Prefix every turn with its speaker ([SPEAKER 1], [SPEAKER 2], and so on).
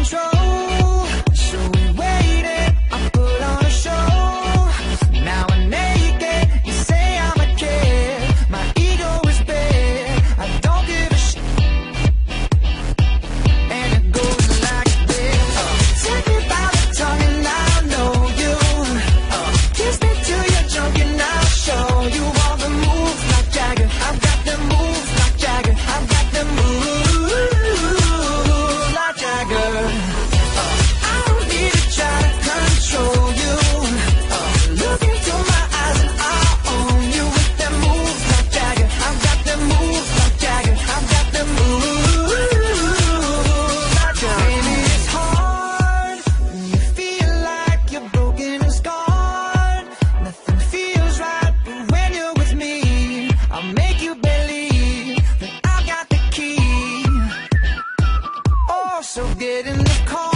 [SPEAKER 1] control. So we waited, I put on a show. Now I'm naked, you say I'm a kid. My ego is big, I don't give a shit. And it goes like this. Take me by the tongue and I'll know you. Kiss me till you're drunk and I'll show you all the moves like Jagger. I've got the moves like Jagger. I've got the moves like Jagger. I don't need to try to control you. Look into my eyes and I'll own you with them moves like Jagger. I've got the moves like Jagger. I've got the moves like Jagger. Baby, it's hard when you feel like you're broken and scarred. Nothing feels right, but when you're with me, I'll make you believe that I got the key. Oh, so get in the car.